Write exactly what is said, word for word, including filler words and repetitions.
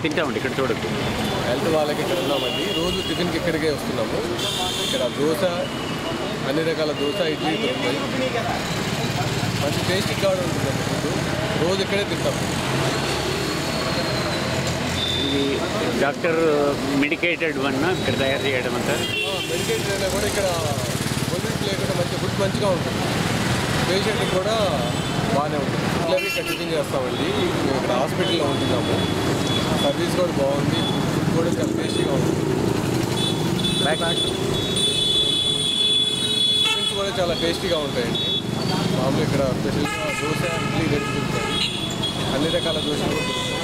తింటామండి, ఇక్కడ చూడొచ్చు. హెల్త్ వాళ్ళకి ఇక్కడ ఉన్నామండి. రోజు టిఫిన్కి ఇక్కడికే వస్తున్నాము. ఇక్కడ దోశ, అన్ని రకాల దోశ, ఇడ్లీ దొరుకుతాయి. మంచి టేస్టీగా కూడా ఉంటుందండి ఫుడ్. రోజు ఇక్కడే తింటాము. ఇది డాక్టర్ మెడికేటెడ్ వన్ ఇక్కడ తయారు చేయడం అంతా. మెడికేటెడ్ అయినా కూడా ఇక్కడ పొల్యూట్ లేకుండా మంచి ఫుడ్ మంచిగా ఉంటుంది. పేషెంట్కి కూడా బాగానే ఉంటుంది. ఇట్లా ఇక్కడ టిఫిన్ చేస్తామండి. మేము ఇక్కడ హాస్పిటల్లో ఉంటున్నాము. సర్వీస్ కూడా బాగుంది, ఫుడ్ కూడా చాలా టేస్టీగా ఉంటుంది. టిఫిన్స్ కూడా చాలా టేస్టీగా ఉంటాయండి. మామూలు ఇక్కడ స్పెషల్గా దోశ, ఇడ్లీ రెడీ దొరుకుతాయి. అన్ని రకాల దోశలు కూడా దొరుకుతాయి.